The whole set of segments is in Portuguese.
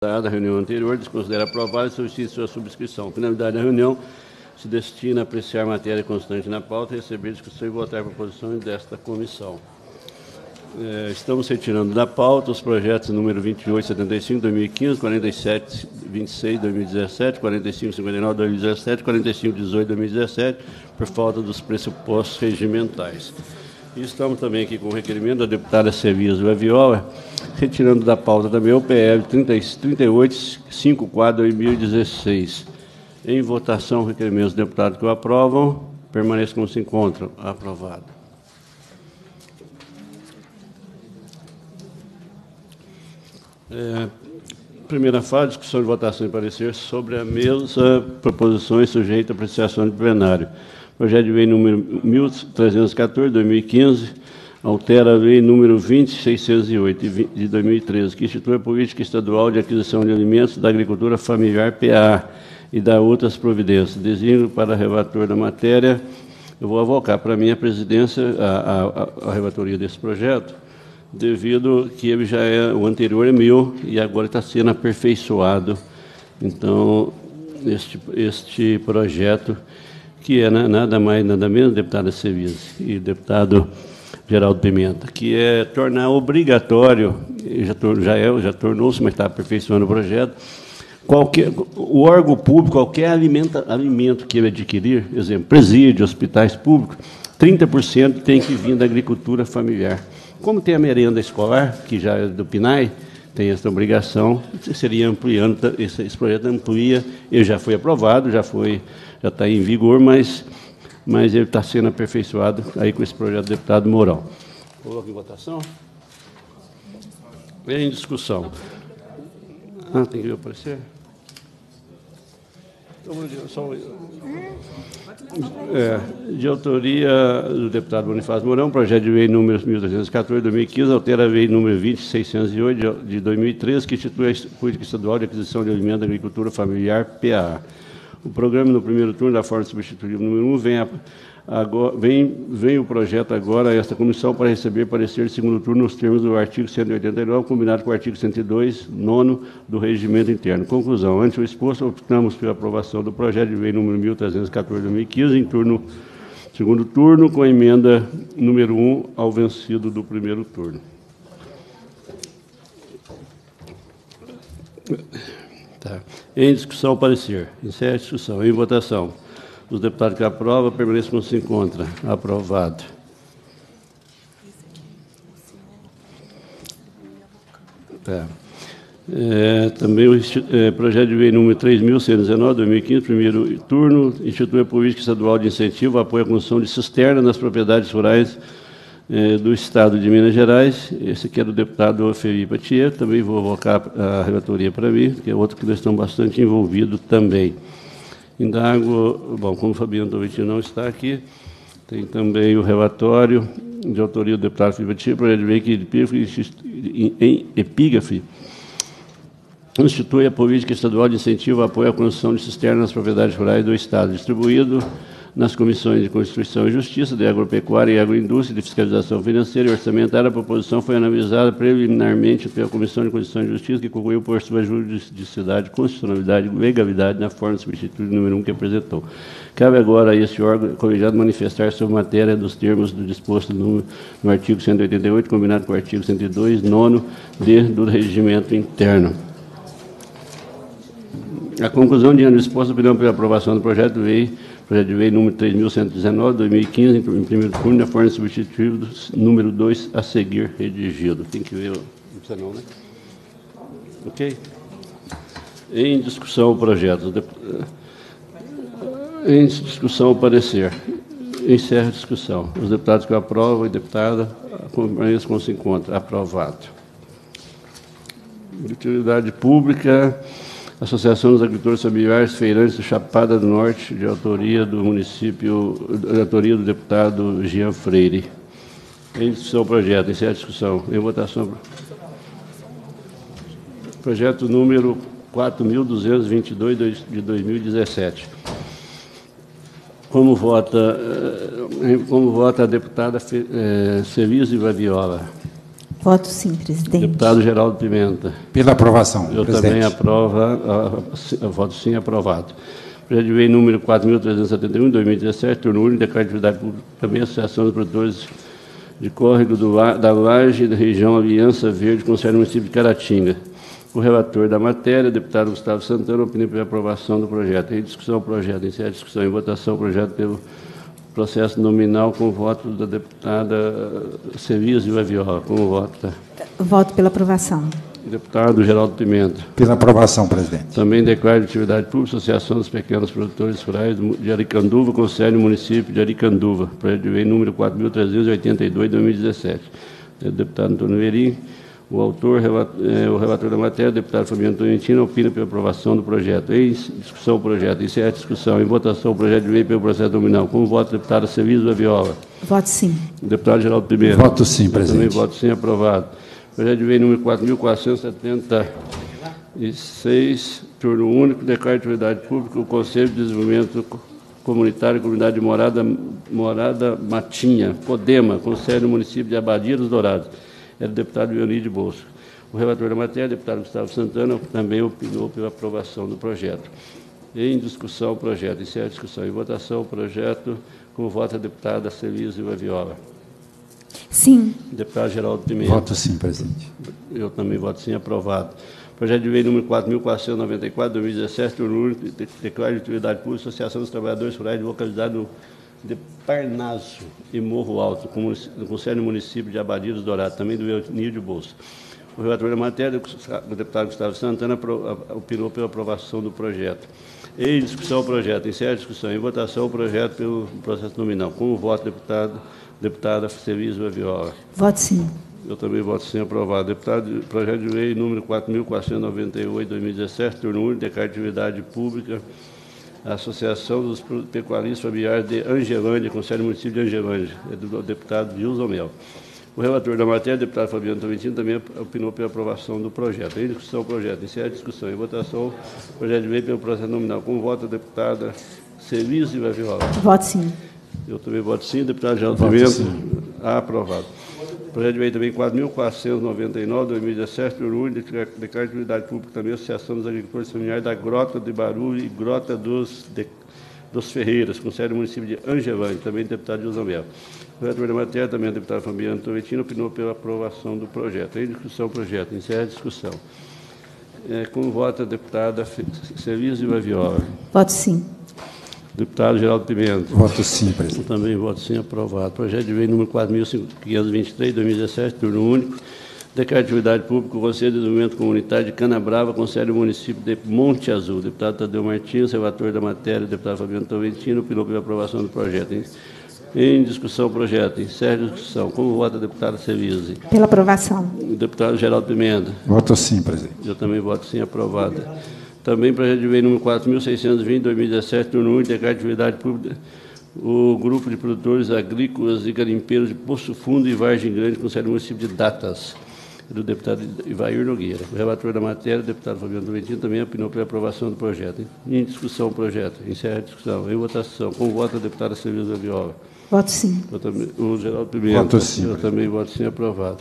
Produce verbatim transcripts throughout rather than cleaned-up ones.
da reunião anterior, desconsidera aprovada e solicita sua subscrição. Finalidade da reunião se destina a apreciar matéria constante na pauta, receber discussão e votar proposições desta comissão. É, estamos retirando da pauta os projetos número vinte e oito, setenta e cinco, dois mil e quinze, quarenta e sete, vinte e seis, dois mil e dezessete, quarenta e cinco, cinquenta e nove, dois mil e dezessete, quarenta e cinco, dezoito, dois mil e dezessete, por falta dos pressupostos regimentais. E estamos também aqui com o requerimento da deputada Cevias Vaviola, retirando da pauta também o P L trinta e oito, cinquenta e quatro, dois mil e dezesseis. Em votação, o requerimento dos deputados que o aprovam, permaneça como se encontram. Aprovado. É, primeira fase, discussão de votação e parecer sobre a mesa, proposições sujeitas à apreciação de plenário. Projeto de lei número mil trezentos e quatorze, dois mil e quinze, altera a lei número vinte mil seiscentos e oito, de dois mil e treze, que institui a política estadual de aquisição de alimentos da agricultura familiar, P A, e dá outras providências. Designo para relator da matéria, eu vou avocar para mim a presidência, a, a, a relatoria desse projeto, devido que ele já é, o anterior é meu, e agora está sendo aperfeiçoado. Então, este, este projeto, que é nada mais, nada menos, deputada Cevias e deputado Geraldo Pimenta, que é tornar obrigatório, já, já, é, já tornou-se, mas está aperfeiçoando o projeto, qualquer, o órgão público, qualquer alimenta, alimento que ele adquirir, exemplo, presídio, hospitais públicos, trinta por cento tem que vir da agricultura familiar. Como tem a merenda escolar, que já é do P N A E, tem essa obrigação, seria ampliando, esse, esse projeto amplia, ele já foi aprovado, já foi, já está em vigor, mas, mas ele está sendo aperfeiçoado aí com esse projeto do deputado Mourão. Coloco em votação. Em discussão. Ah, tem que aparecer? Só, é, de autoria do deputado Bonifácio Mourão, projeto de lei número mil trezentos e quatorze, dois mil e quinze, altera a lei número vinte mil seiscentos e oito, de dois mil e treze, que institui a política estadual de aquisição de alimentos da agricultura familiar, P A. O programa, no primeiro turno, da forma substitutiva número um, vem, a, agora, vem, vem o projeto agora a esta comissão para receber parecer de segundo turno nos termos do artigo cento e oitenta e nove, combinado com o artigo cento e dois, nono, do Regimento Interno. Conclusão. Ante o exposto, optamos pela aprovação do projeto de lei número mil trezentos e quatorze, dois mil e quinze, em turno, segundo turno, com a emenda número um ao vencido do primeiro turno. Tá. Em discussão, parecer. Encerra a discussão. Em votação. Os deputados que aprovam, permaneçam como se encontra. Aprovado. Tá. É, também o é, projeto de lei número três mil cento e dezenove, dois mil e quinze, primeiro turno, institui a política estadual de incentivo, apoio à construção de cisterna nas propriedades rurais é, do Estado de Minas Gerais. Esse aqui é do deputado Felipe Atier, também vou avocar a relatoria para mim, que é outro que nós estamos bastante envolvidos também. Indago, bom, como o Fabiano Tovitino não está aqui, tem também o relatório de autoria do deputado Felipe Atier, projeto de lei que em epígrafe institui a política estadual de incentivo ao apoio à construção de cisternas nas propriedades rurais do Estado, distribuído nas comissões de Constituição e Justiça, de Agropecuária e Agroindústria, de Fiscalização Financeira e Orçamentária. A proposição foi analisada preliminarmente pela Comissão de Constituição e Justiça, que concluiu por sua juridicidade, constitucionalidade e legalidade na forma substitutiva número um que apresentou. Cabe agora a esse órgão colegiado manifestar sobre matéria dos termos do disposto no, no artigo cento e oitenta e oito, combinado com o artigo cento e dois, nono, D, do Regimento Interno. A conclusão de ano disposto, opinião pela aprovação do projeto de lei, projeto de lei número três mil cento e dezenove, dois mil e quinze, em primeiro turno, na forma substitutiva número dois, a seguir redigido. Tem que ver, não precisa não, né? Ok? Em discussão o projeto. Em discussão o parecer. Encerra a discussão. Os deputados que aprovam e deputada, compreendam como se encontra. Aprovado. De utilidade pública, Associação dos Agricultores Familiares Feirantes do Chapada do Norte, de autoria do município, de autoria do deputado Jean Freire. Em discussão o projeto. Encerra a discussão. Em votação. Projeto número quatro mil duzentos e vinte e dois, de dois mil e dezessete. Como vota, como vota a deputada Cevias Vaviola? Voto sim, presidente. Deputado Geraldo Pimenta. Pela aprovação, Eu presidente. também aprovo, a, a, voto sim, aprovado. Projeto de lei número quatro mil trezentos e setenta e um, de dois mil e dezessete, turno único, declara de atividade pública, também Associação dos Produtores de Córrego do, da Laje, da região Aliança Verde, Conselho Município de Caratinga. O relator da matéria, deputado Gustavo Santana, opina pela aprovação do projeto. Em discussão, o projeto. Em discussão em votação, o projeto pelo processo nominal com o voto da deputada Celis Viola. Como vota? Voto pela aprovação. Deputado Geraldo Pimenta. Pela aprovação, presidente. Também declaro de atividade pública Associação dos Pequenos Produtores Rurais de Aricanduva, Conselho Município de Aricanduva. Projeto de lei número quatro mil trezentos e oitenta e dois, de dois mil e dezessete. O deputado Antônio Verim. O autor, é, o relator da matéria, o deputado Fabiano Tolentino, opina pela aprovação do projeto. Em discussão, o projeto. Encerra a discussão. Em votação, o projeto de lei pelo processo nominal. Com o voto, deputada Celis Viola. Voto sim. Deputado Geraldo Pimenta. Voto sim, presidente. Também voto sim, aprovado. Projeto de lei número quatro mil quatrocentos e setenta e seis, turno único, declara de atividade pública o Conselho de Desenvolvimento Comunitário, Comunidade de Morada, Morada Matinha, Podema, Conselho Município de Abadia dos Dourados. É do deputado Leonide Bolso. O relator da matéria, deputado Gustavo Santana, também opinou pela aprovação do projeto. Em discussão, o projeto. Encerra a discussão. Em votação, o projeto, com o voto da deputada Celis Viola. Sim. Deputado Geraldo Pimenta. Voto sim, presidente. Eu também voto sim, aprovado. Projeto de lei número quatro mil quatrocentos e noventa e quatro, de dois mil e dezessete, turno único, declara de utilidade pública Associação dos Trabalhadores Rurais de localidade no de Parnaso e Morro Alto, no Conselho Município de Abadia dos Dourados, também do Leonide Bolso. O relator da matéria, o deputado Gustavo Santana, opinou pela aprovação do projeto. Em discussão, o projeto. Encerra a discussão. Em votação, o projeto pelo processo nominal. Com o voto, deputado, deputada Celis Viola. Voto sim. Eu também voto sim, aprovado. Deputado, projeto de lei número quatro mil quatrocentos e noventa e oito, de dois mil e dezessete, turno único, declara de atividade pública a Associação dos Pecuaristas Familiares de Angelândia, Conselho Município de Angelândia, é do deputado Wilson Mel. O relator da matéria, deputado Fabiano Tolentino, também opinou pela aprovação do projeto. Em discussão, o projeto. Encerra a discussão. Em votação, o projeto de lei pelo processo nominal. Com o voto da deputada Celis Viola. Voto sim. Eu também voto sim. Deputado Geraldo Pimenta. Aprovado. Projeto de lei também quatro mil quatrocentos e noventa e nove, de dois mil e dezessete, turno único, declara de utilidade pública também a Associação dos Agricultores Familiares da Grota de Barulho e Grota dos, de, dos Ferreiras, Conselho do Município de Angelândia, também deputado José Mel. O relator da matéria, também o deputado Fabiano Tolentino, opinou pela aprovação do projeto. Em discussão, o projeto. Encerra a discussão. É, com o voto da deputada Celis Viola. Voto sim. Deputado Geraldo Pimenta. Voto sim, presidente. Eu também voto sim, aprovado. Projeto de lei número quatro mil quinhentos e vinte e três, de dois mil e dezessete, turno único. Declara de atividade pública o Conselho de Desenvolvimento Comunitário de Canabrava, Conselho Município de Monte Azul. Deputado Tadeu Martins, relator da matéria, deputado Fabiano Tolentino, opinou pela aprovação do projeto. Em, em discussão, o projeto. Encerra a discussão. Como vota a deputada Celis? Pela aprovação. O deputado Geraldo Pimenta. Voto sim, presidente. Eu também voto sim, aprovado. Também projeto de lei número quatro mil seiscentos e vinte, de dois mil e dezessete, turno único, declara de atividade pública o Grupo de Produtores Agrícolas e Garimpeiros de Poço Fundo e Vargem Grande, Conselho Município de Datas, do deputado Ivair Nogueira. O relator da matéria, o deputado Fabiano Tolentino, também opinou pela aprovação do projeto. Em discussão, o projeto. Encerra a discussão. Em votação. Com o voto da deputada Celis Viola. Voto sim. Eu também, o Geraldo Pimenta. Voto sim. Eu também voto sim, aprovado.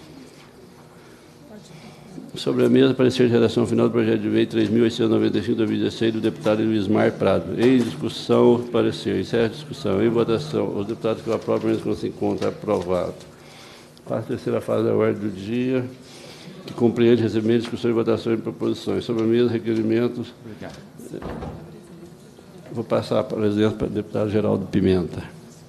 Sobre a mesa, parecer de redação final do projeto de lei três mil oitocentos e noventa e cinco, de dois mil e dezesseis, do deputado Luizmar Prado. Em discussão, parecer. Encerra a discussão. Em votação. Os deputados que o aprovam, eles não se encontram. Aprovado. Quarta e terceira fase da ordem do dia, que compreende recebimento, discussão e votação de proposições. Sobre a mesa, requerimentos. Obrigado. Vou passar a presença para o deputado Geraldo Pimenta.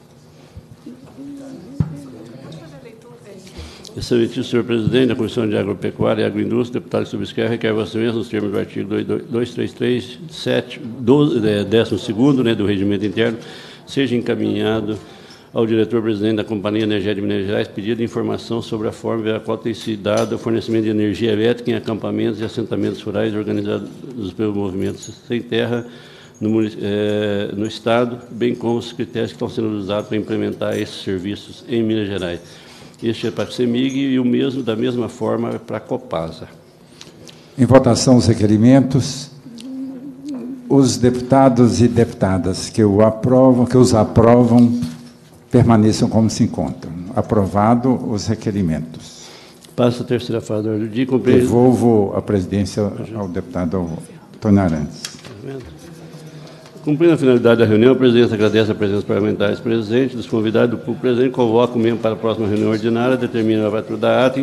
Excelentíssimo senhor presidente da Comissão de Agropecuária e Agroindústria, deputado que subscreve, requer vossa excelência, nos termos do artigo duzentos e trinta e três, sete, doze, décimo segundo, né, do regimento interno, seja encaminhado ao diretor-presidente da Companhia Energética de Minas Gerais pedido de informação sobre a forma pela qual tem sido dado o fornecimento de energia elétrica em acampamentos e assentamentos rurais organizados pelo movimento Sem Terra no, é, no Estado, bem como os critérios que estão sendo usados para implementar esses serviços em Minas Gerais. Este é para a CEMIG e o mesmo, da mesma forma, para a Copasa. Em votação, os requerimentos. Os deputados e deputadas que o aprovam, que os aprovam, permaneçam como se encontram. Aprovado os requerimentos. Passa a terceira fase da ordem do dia. Compreende... Devolvo a presidência ao deputado Antônio Arantes. Cumprindo a finalidade da reunião, a presidência agradece a presença dos parlamentares presentes, dos convidados do público presente, convoca o membro para a próxima reunião ordinária, determina a abertura da ata